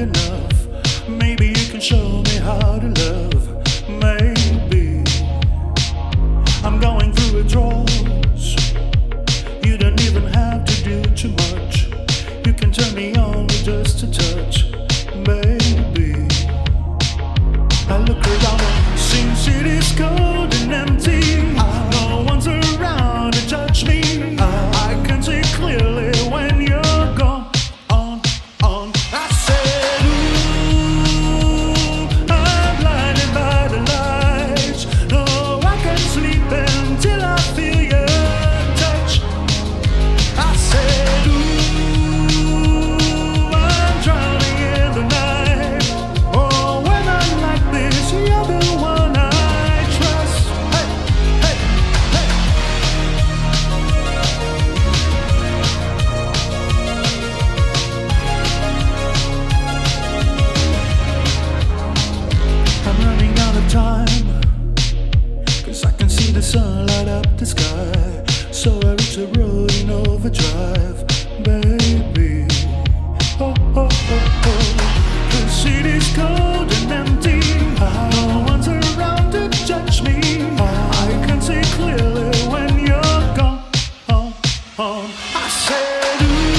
enough. Maybe you can show me how to love. Maybe I'm going through withdrawals. You don't even have to do too much. You can turn me on with just a touch. Baby, I look around and Sin City's cold and empty. No one's around to judge me. I can see clearly when you're gone. I said, ooh, I'm blinded by the lights. No, I can't sleep until I feel your touch. I said, ooh, I'm drowning in the night. Oh, when I'm like this, you're the one I trust. Hey, hey, hey. I'm running out of time, 'cause I can see the sun light up the sky. So I reach the road in overdrive, baby. Oh, oh, oh, oh. The city's cold and empty. No one's around to judge me. I can see clearly when you're gone. I said,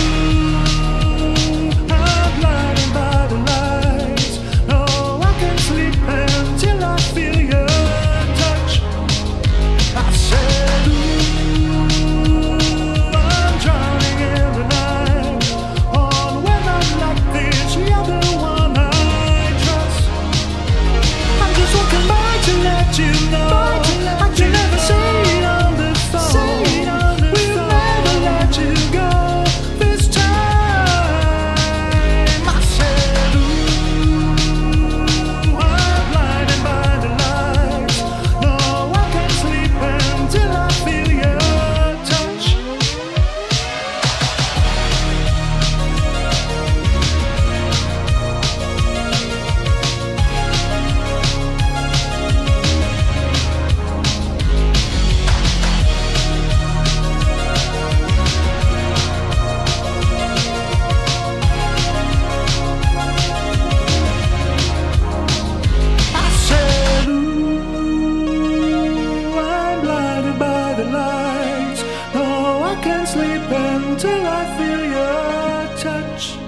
ooh, I'm blinded by the lights. No, I can't sleep until I feel your touch. I said, ooh, I'm drowning in the night. Oh, when I'm like this, you're the one I trust. I'm just walking by to let you know. I can never say it on the phone. We'll never let you go this time. I said, ooh, I'm blinded by the lights. No, I can't sleep until I feel your touch. I said, ooh, I'm blinded by the lights. No, I can't sleep until I feel your touch.